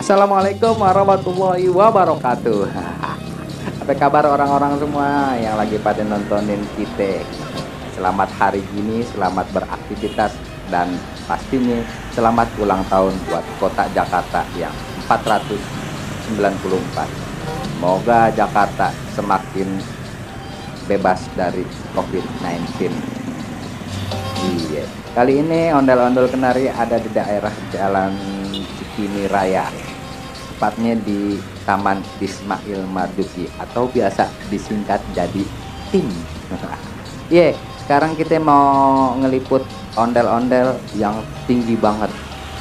Assalamualaikum warahmatullahi wabarakatuh. Apa kabar orang-orang semua yang lagi pada nontonin kita? Selamat hari gini, selamat beraktivitas, dan pastinya selamat ulang tahun buat kota Jakarta yang 494. Semoga Jakarta semakin bebas dari COVID-19. Iya. Kali ini ondel-ondel kenari ada di daerah Jalan Cikini Raya, tepatnya di Taman Ismail Marzuki atau biasa disingkat jadi TIM. Iya, sekarang kita mau ngeliput ondel-ondel yang tinggi banget.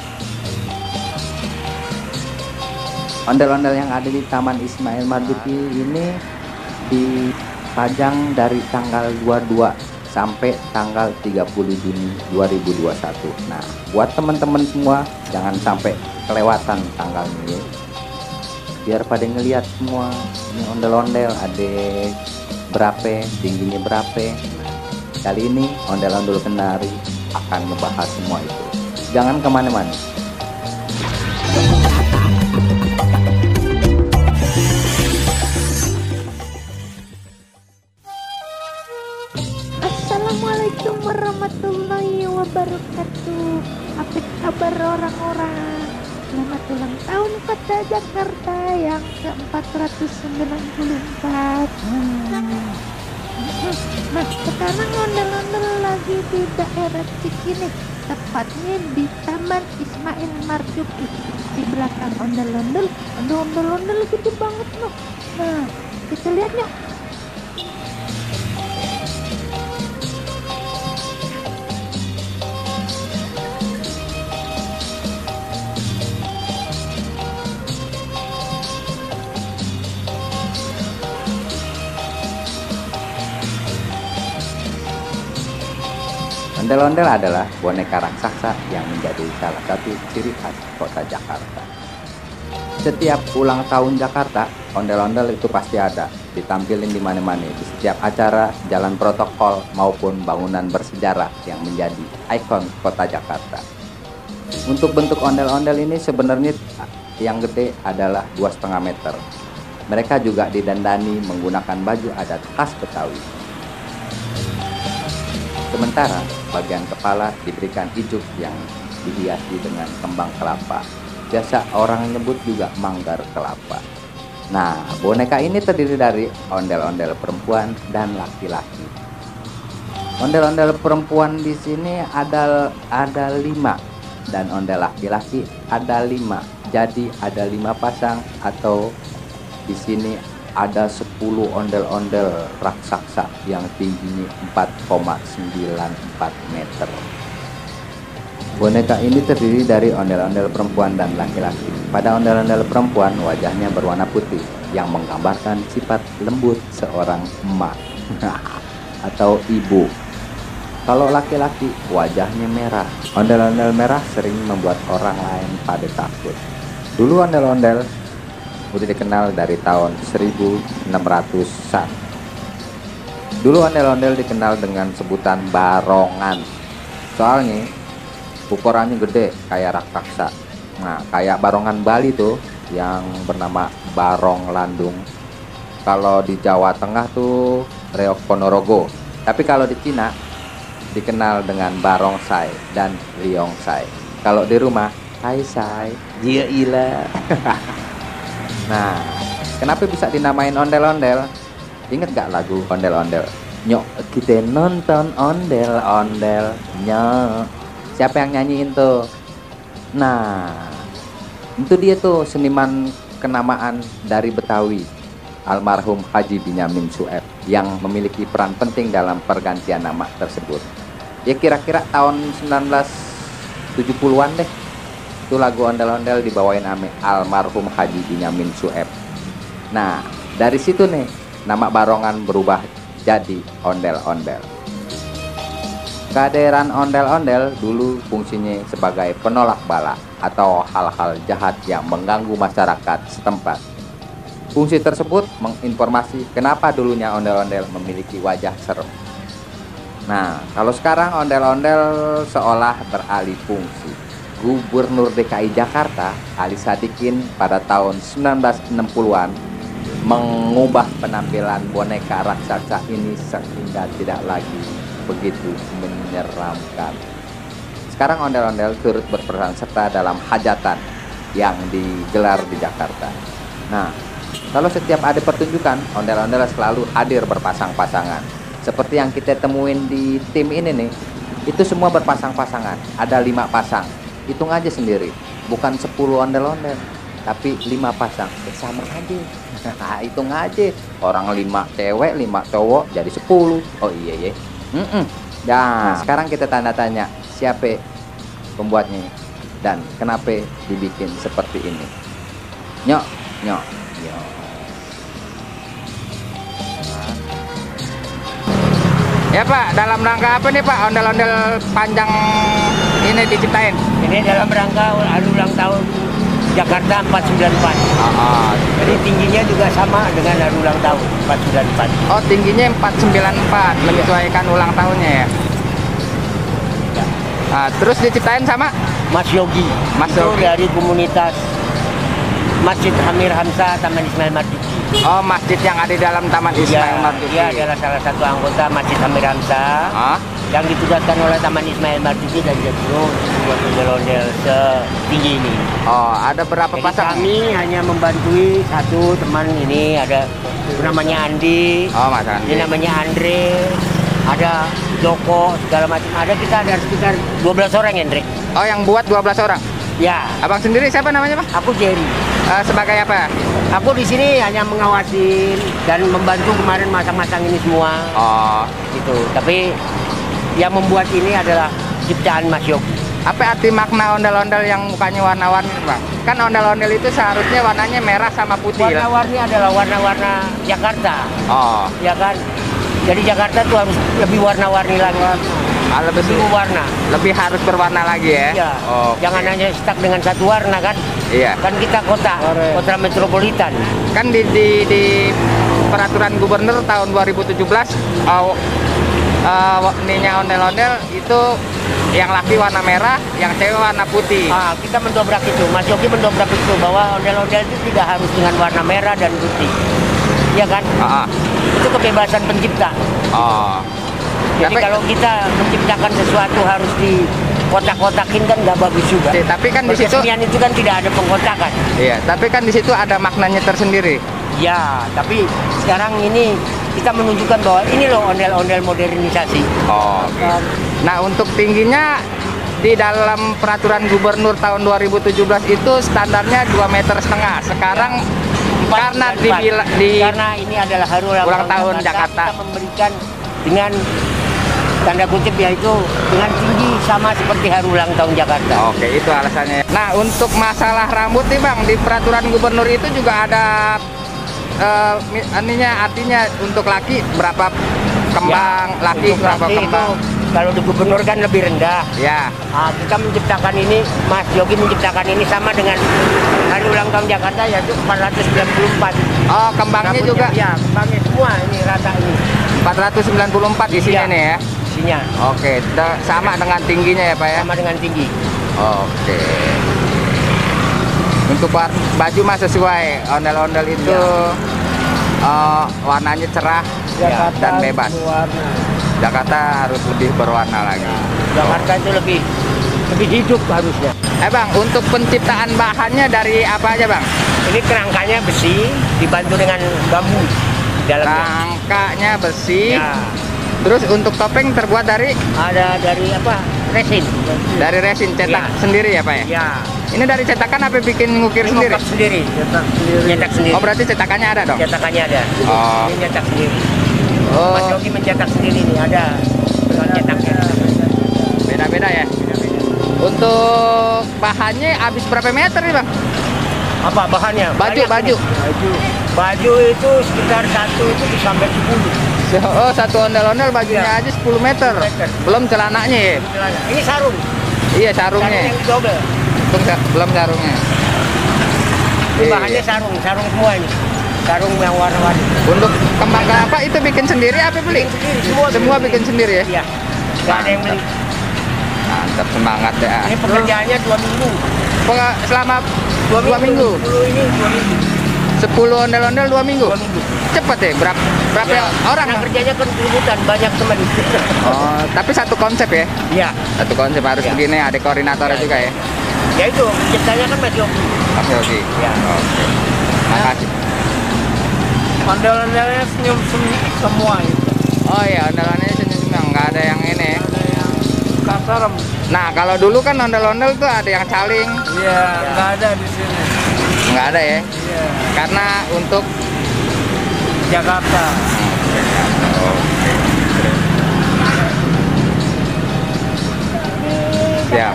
Ondel-ondel yang ada di Taman Ismail Marzuki ini dipajang dari tanggal 22 sampai tanggal 30 Juni 2021. Nah, buat teman-teman semua jangan sampai kelewatan tanggalnya, biar pada ngelihat semua ini ondel-ondel ada berapa, tingginya berapa. Nah, kali ini ondel-ondel kenari akan ngebahas semua itu. Jangan kemana-mana. Assalamualaikum warahmatullahi wabarakatuh. Apa kabar orang-orang? Selamat ulang tahun kota Jakarta yang ke-494. Nah, sekarang ondel-ondel lagi di daerah Cikini, tepatnya di Taman Ismail Marzuki. Di belakang ondel-ondel gede banget loh. Nah, kita lihat yuk. Ondel-ondel adalah boneka raksasa yang menjadi salah satu ciri khas kota Jakarta. Setiap ulang tahun Jakarta, ondel-ondel itu pasti ada, ditampilin di mana-mana, di setiap acara, jalan protokol maupun bangunan bersejarah yang menjadi ikon kota Jakarta. Untuk bentuk ondel-ondel ini sebenarnya yang gede adalah 2,5 meter. Mereka juga didandani menggunakan baju adat khas Betawi. Sementara bagian kepala diberikan ijuk yang dihiasi dengan kembang kelapa. Biasa orang nyebut juga manggar kelapa. Nah, boneka ini terdiri dari ondel-ondel perempuan dan laki-laki. Ondel-ondel perempuan di sini ada 5 dan ondel laki-laki ada 5. Jadi ada 5 pasang, atau di sini ada 10 ondel-ondel raksasa yang tingginya 4,94 meter. Boneka ini terdiri dari ondel-ondel perempuan dan laki-laki. Pada ondel-ondel perempuan wajahnya berwarna putih yang menggambarkan sifat lembut seorang emak atau ibu. Kalau laki-laki wajahnya merah. Ondel-ondel merah sering membuat orang lain pada takut. Dulu ondel-ondel udah dikenal dari tahun 1600-an. Dulu ondel-ondel dikenal dengan sebutan barongan. Soalnya ukurannya gede kayak raksasa. Nah, kayak barongan Bali tuh yang bernama Barong Landung. Kalau di Jawa Tengah tuh Reok Ponorogo. Tapi kalau di Cina dikenal dengan Barongsai dan Liongsai. Kalau di rumah Hai Sai, Jia Ila. Nah, kenapa bisa dinamain ondel-ondel? Ingat gak lagu ondel-ondel? Nyok, kita nonton ondel-ondel. Nyok. Siapa yang nyanyiin tuh? Nah, itu dia tuh seniman kenamaan dari Betawi, almarhum Haji Binyamin Sueb, yang memiliki peran penting dalam pergantian nama tersebut. Ya kira-kira tahun 1970-an deh. Itu lagu ondel-ondel dibawain ame almarhum Haji Binyamin Sueb. Nah, dari situ nih nama barongan berubah jadi ondel-ondel. Kehadiran ondel-ondel dulu fungsinya sebagai penolak bala atau hal-hal jahat yang mengganggu masyarakat setempat. Fungsi tersebut menginformasi kenapa dulunya ondel-ondel memiliki wajah serem. Nah, kalau sekarang ondel-ondel seolah beralih fungsi. Gubernur DKI Jakarta Ali Sadikin pada tahun 1960-an mengubah penampilan boneka raksasa ini sehingga tidak lagi begitu menyeramkan. Sekarang ondel-ondel turut berperan serta dalam hajatan yang digelar di Jakarta. Nah, kalau setiap ada pertunjukan, ondel-ondel selalu hadir berpasang-pasangan. Seperti yang kita temuin di tim ini nih, itu semua berpasang-pasangan. Ada 5 pasang. Hitung aja sendiri, bukan 10 ondel-ondel, tapi 5 pasang. Sama aja. Nah, hitung aja. Orang 5 cewek, 5 cowok, jadi 10. Oh iya ya. Nah, sekarang kita tanda tanya, siapa pembuatnya dan kenapa dibikin seperti ini? Nyok. Ya Pak, dalam rangka apa nih Pak ondel-ondel panjang ini diciptain? Ini dalam rangka hari ulang tahun Jakarta 494. Jadi tingginya juga sama dengan hari ulang tahun 494. Oh, tingginya 494, menyesuaikan ulang tahunnya ya? Nah, terus diciptain sama Mas Yogi. Mas itu Yogi. dari komunitas Masjid Amir Hamzah Taman Ismail Marzuki. Oh, masjid yang ada di dalam Taman Ismail Marzuki. Dia adalah salah satu anggota Masjid Amir Hamzah yang ditugaskan oleh Taman Ismail Marzuki dan Joglo buat ondel-ondel setinggi ini. Oh, ada berapa Jadi pasang? kami hanya membantui satu teman ini, ada namanya Andi. Oh, Mas Andi. Ini namanya Andre, ada Joko, segala macam. Kita ada sekitar 12 orang, Hendrik. Oh, yang buat 12 orang? Ya, Abang sendiri siapa namanya Pak? aku Jerry. Sebagai apa? Aku di sini hanya mengawasi dan membantu kemarin masang-masang ini semua. Oh, Gitu. Tapi yang membuat ini adalah ciptaan Mas Yogi. apa arti makna ondel-ondel yang mukanya warna-warni Bang? Kan ondel-ondel itu seharusnya warnanya merah sama putih. Warna-warni adalah warna-warna Jakarta, Oh, ya kan? Jadi Jakarta tuh harus lebih warna-warni lagi. Lebih warna. lebih harus berwarna lagi ya? Ya. Oke. Jangan hanya stuck dengan satu warna kan? Iya. Kan kita kota metropolitan. Kan di peraturan gubernur tahun 2017 ininya ondel-ondel itu yang laki warna merah, yang cewek warna putih. Kita mendobrak itu, Mas Yogi mendobrak itu bahwa ondel-ondel itu tidak harus dengan warna merah dan putih. Iya kan? Itu kebebasan pencipta. Oh. Jadi Tapi- kalau kita menciptakan sesuatu harus dikotak-kotakin kan nggak bagus juga. Tapi kan di situ, Kesenian itu kan tidak ada pengkotakan. iya. Tapi kan di situ ada maknanya tersendiri. Ya, tapi sekarang ini kita menunjukkan bahwa ini loh ondel-ondel modernisasi. Oh. Nah, untuk tingginya di dalam peraturan gubernur tahun 2017 itu standarnya 2,5 meter. Sekarang karena Karena ini adalah hari ulang tahun Jakarta. kita memberikan dengan tanda kutip yaitu dengan tinggi sama seperti hari ulang tahun Jakarta. Oke, itu alasannya. Nah, untuk masalah rambut nih Bang, di peraturan gubernur itu juga ada artinya untuk laki berapa kembang, Ya, laki untuk berapa laki kembang. itu kalau di gubernur kan lebih rendah. Ya. Kita menciptakan ini, Mas Yogi menciptakan ini sama dengan hari ulang tahun Jakarta yaitu 494. Oh, kembangnya Rambutnya, juga ya, kembangnya semua ini rata ini. 494 isinya Iya. nih ya. Isinya Oke, sama dengan tingginya ya Pak ya. sama dengan tinggi. Oke. Untuk baju mah sesuai, ondel-ondel itu warnanya cerah dan bebas. Jakarta harus lebih berwarna lagi. Jakarta itu lebih hidup harusnya. Bang, untuk penciptaan bahannya dari apa aja Bang? Ini kerangkanya besi dibantu dengan bambu di dalamnya. Rangkanya besi. Ya, Terus untuk topeng terbuat dari ada dari apa? Resin. resin cetak Ya. sendiri ya Pak ya? Ya, Ini dari cetakan apa bikin ngukir ini sendiri? ngokap sendiri. Nyetak sendiri. Oh, berarti cetakannya ada dong? Cetakannya ada. Oh. Ini nyetak sendiri. Oh, Mas Yogi mencetak sendiri nih, ada dengan cetaknya. beda-beda ya. Beda-beda. Untuk bahannya habis berapa meter nih Bang? Apa bahannya? Baju, Banyak baju. ini. Baju itu sekitar satu itu bisa sampai 10. Oh, satu ondel-ondel bajunya Iya. aja 10 meter. 10 meter. Belum celananya ya? Ini sarung. Iya, Sarung sarungnya. yang double. Belum sarungnya. Ini Iya. bahannya sarung semua ini. Sarung yang warna-warni. Untuk kembang kelapa itu bikin sendiri apa beli? Bikin sendiri, Semua bikin sendiri ya? Iya. Nggak ada yang beli. Nah, Mantap, semangat ya. Ini pekerjaannya 2 minggu. Selama 2 minggu. 10 ini 2 minggu. 10 ondel-ondel 2 minggu. 2 minggu. Cepet ya? Berapa Ya, orang? karena kerjanya kan keributan, banyak teman. Oh, tapi satu konsep ya? Iya. Satu konsep harus Ya. begini, ada koordinatornya Ya, juga ya? Ya itu, ciptanya kan Mas Yogi. Mas Yogi. Ya. Oke. Makasih. Ondel-ondelnya senyum semua itu. Oh iya, ondel-ondelnya senyum-senyum, nggak ada yang ini. Ada yang kasar. Nah, kalau dulu kan ondel-ondel tuh ada yang caling. Iya, nggak ada di sini. Nggak ada ya? Iya. Karena untuk Jakarta. ya.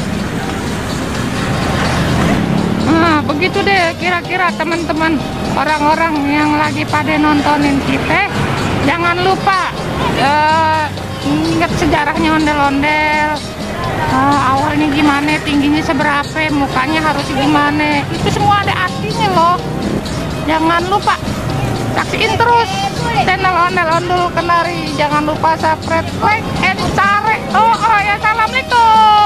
Nah, begitu deh kira-kira teman-teman orang-orang yang lagi pada nontonin kita. Jangan lupa ingat sejarahnya ondel-ondel. Awalnya gimana, tingginya seberapa, mukanya harus gimana. Itu semua ada artinya loh. Jangan lupa saksiin terus channel Ondel-Ondul Kenari. Jangan lupa subscribe, like, and share. Oh ya, assalamualaikum.